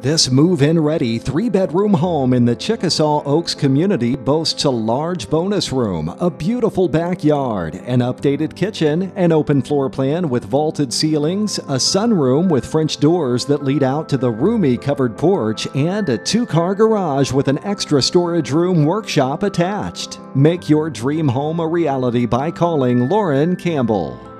This move-in ready 3-bedroom home in the Chickasaw Oaks community boasts a large bonus room, a beautiful backyard, an updated kitchen, an open floor plan with vaulted ceilings, a sunroom with French doors that lead out to the roomy covered porch, and a 2-car garage with an extra storage room workshop attached. Make your dream home a reality by calling Lauren Campbell.